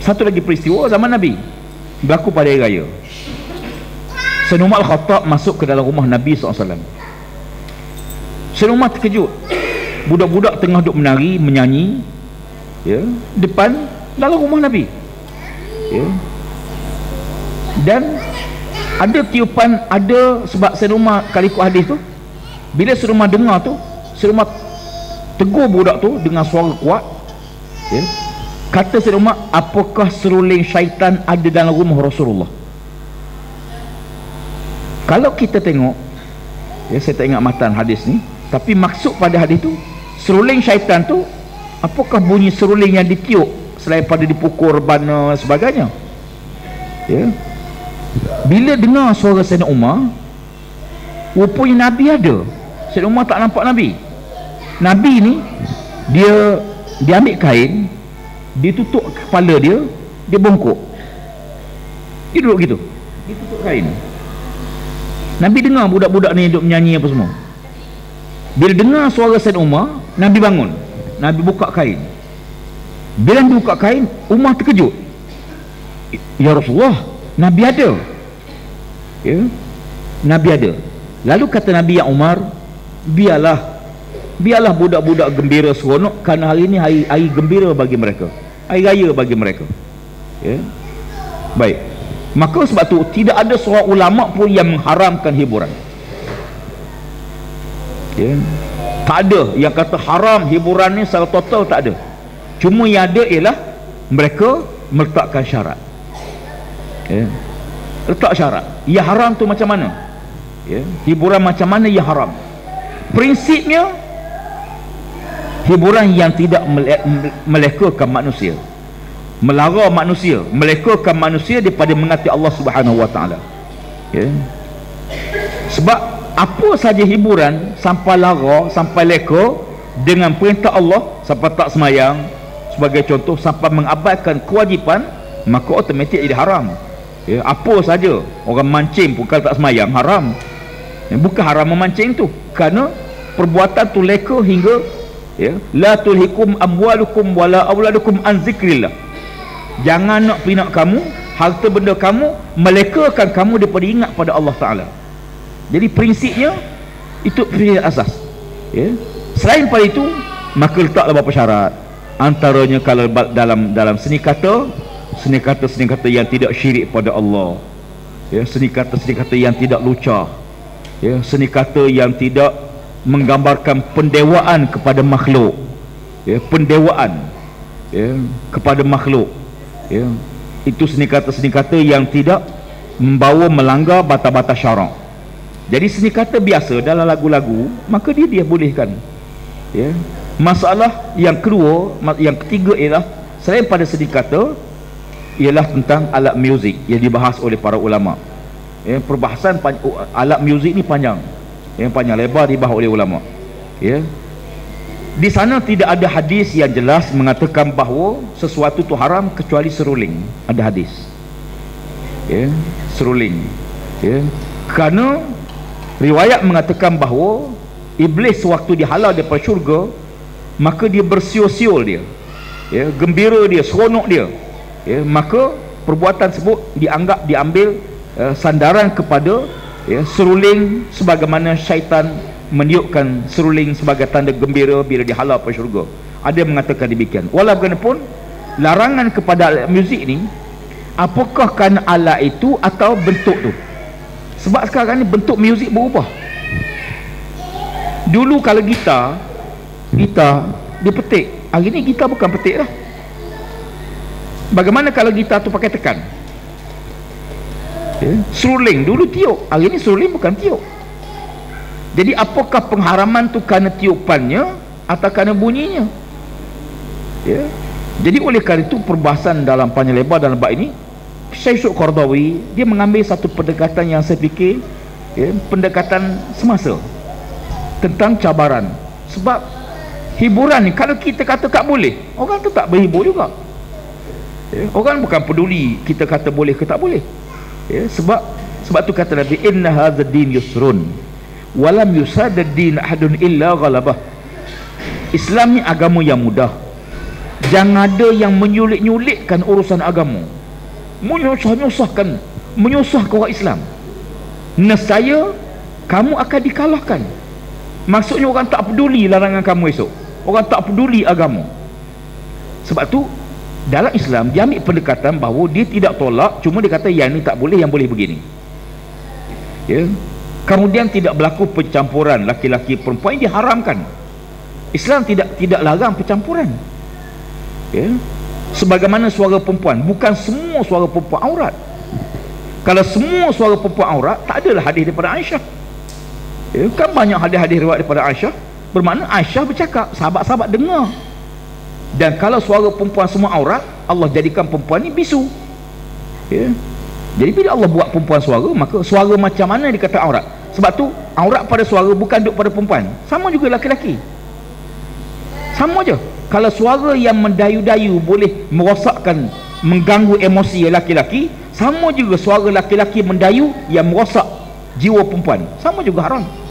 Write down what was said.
Satu lagi peristiwa zaman Nabi berlaku pada hari raya. Sayyidina Umar Al-Khattab masuk ke dalam rumah Nabi SAW. Sayyidina Umar terkejut. Budak-budak tengah duduk menari, menyanyi, ya, depan dalam rumah Nabi, ya. Dan ada tiupan, ada, sebab Sayyidina Umar kali ikut hadis tu, bila Sayyidina Umar dengar tu, Sayyidina Umar tegur budak tu dengan suara kuat, ya. Kata Sayyidina Umar, apakah seruling syaitan ada dalam rumah Rasulullah? Kalau kita tengok, ya, saya tak ingat matan hadis ni, tapi maksud pada hadis tu, seruling syaitan tu, apakah bunyi seruling yang ditiup selain pada dipukul rebana sebagainya, ya. Bila dengar suara Sayyidina Umar, rupanya Nabi ada. Sayyidina Umar tak nampak Nabi. Nabi ni dia ambil kain, dia tutup kepala dia, dia bongkok, dia duduk gitu, dia tutup kain. Nabi dengar budak-budak ni duduk menyanyi apa semua. Bila dengar suara Sayyidina Umar, Nabi bangun, Nabi buka kain. Bila Nabi buka kain, Umar terkejut. Ya Rasulullah, Nabi ada, ya, Nabi ada. Lalu kata Nabi, ya Umar, biarlah budak-budak gembira seronok, kerana hari ini hari gembira bagi mereka, hari raya bagi mereka, ya. Baik, maka sebab tu tidak ada seorang ulama pun yang mengharamkan hiburan, ya. Tak ada yang kata haram hiburan ni secara total, tak ada. Cuma yang ada ialah mereka meletakkan syarat, ya. Letak syarat. Ya haram tu macam mana, ya? Hiburan macam mana yang haram? Prinsipnya hiburan yang tidak melekakan manusia, melara manusia, melekakan manusia daripada mengasihi Allah Subhanahu Wa Taala, ya. Sebab apa saja hiburan sampai lara, sampai leka dengan perintah Allah, sampai tak semayang sebagai contoh, sampai mengabaikan kewajipan, maka automatik jadi haram, ya. Apa saja orang mancing pun kalau tak semayang haram, ya. Bukan haram memancing tu, kerana perbuatan tu leka hingga, ya, la tulhikum amwalukum wala auladukum an zikrillah. Jangan nak pinak kamu, harta benda kamu melekakan kamu daripada ingat pada Allah Taala. Jadi prinsipnya itu prinsip asas, ya. Selain pada itu, maka letaklah beberapa syarat. Antaranya kalau dalam seni kata yang tidak syirik pada Allah, ya, seni kata yang tidak lucah, ya, seni kata yang tidak menggambarkan pendewaan kepada makhluk, ya, pendewaan, ya, kepada makhluk, ya. Itu seni kata yang tidak membawa melanggar batas-batas syarak. Jadi seni kata biasa dalam lagu-lagu, maka dia bolehkan, ya. Masalah yang kedua, yang ketiga ialah selain pada seni kata, ialah tentang alat muzik yang dibahas oleh para ulama, ya. Perbahasan alat muzik ni panjang, yang panjang lebar dibahas oleh ulama, ya. Di sana tidak ada hadis yang jelas mengatakan bahawa sesuatu tu haram kecuali seruling. Ada hadis, ya, seruling, ya. Kerana riwayat mengatakan bahawa iblis waktu dihalau daripada syurga, maka dia bersiul-siul dia, ya, gembira dia, seronok dia, ya. Maka perbuatan tersebut diambil sandaran kepada, ya, seruling, sebagaimana syaitan meniupkan seruling sebagai tanda gembira bila dihalau pada syurga. Ada yang mengatakan demikian. Walau bagaimanapun, larangan kepada alat muzik ni, apakah kerana alat itu atau bentuk tu? Sebab sekarang ni bentuk muzik berubah. Dulu kalau gitar dia petik, hari ni gitar bukan petik lah. Bagaimana kalau gitar tu pakai tekan, ya? Seruling dulu tiup, hari ni seruling bukan tiup. Jadi apakah pengharaman tu kerana tiupannya atau kerana bunyinya, ya? Jadi oleh kerana itu perbahasan dalam panjang lebar dalam bab ini, Syekh Qardawi dia mengambil satu pendekatan yang saya fikir, ya, pendekatan semasa tentang cabaran. Sebab hiburan ni kalau kita kata tak boleh, orang tu tak berhibur juga, ya. Orang bukan peduli kita kata boleh ke tak boleh, ya. Sebab tu kata Nabi, inna hadzal din yusrun walam yusadad din ahadun illa ghalabah. Islam ni agama yang mudah Jangan ada yang menyulit-nyulitkan urusan agama, menyusah-nyusahkan, menyusahkan orang Islam. Nescaya kamu akan dikalahkan. Maksudnya orang tak peduli larangan kamu esok, orang tak peduli agama. Sebab tu dalam Islam dia ambil pendekatan bahawa dia tidak tolak, cuma dia kata yang ni tak boleh, yang boleh begini. Ya. Kemudian tidak berlaku pencampuran laki-laki perempuan, diharamkan. Islam tidak larang pencampuran. Ya. Sebagaimana suara perempuan, bukan semua suara perempuan aurat. Kalau semua suara perempuan aurat, tak adalah hadis daripada Aisyah. Ya, kan banyak hadis-hadis riwayat daripada Aisyah, bermakna Aisyah bercakap, sahabat-sahabat dengar. Dan kalau suara perempuan semua aurat, Allah jadikan perempuan ni bisu. Ya. Jadi bila Allah buat perempuan suara, maka suara macam mana dikata aurat? Sebab tu aurat pada suara bukan duduk pada perempuan, sama juga laki-laki, sama je. Kalau suara yang mendayu-dayu boleh merosakkan, mengganggu emosi laki-laki, sama juga suara laki-laki mendayu yang merosak jiwa perempuan, sama juga haram.